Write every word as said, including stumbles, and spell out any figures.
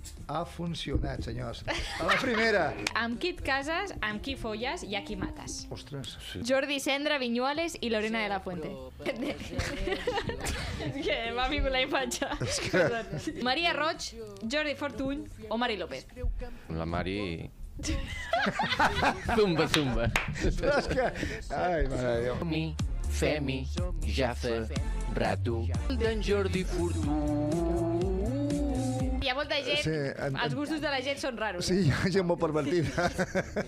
ha funcionat, senyors. A la primera. Amb qui et cases, amb qui folles i a qui mates? Ostres. Sí. Jordi Sendra, Viñuales i Lorena de la Fuente. És que m'ha vingut la imatge. que- Maria Roig, Jordi Fortuny o Mari López? La Mari... Zumba, zumba. Però és que... Ai, mare de Déu. Mi, Femi, Jaffa, Rato, d'en Jordi Fortuny. Hi ha molta gent, Sí, en- els gustos de la gent són raros. Sí, hi ha gent molt pervertida.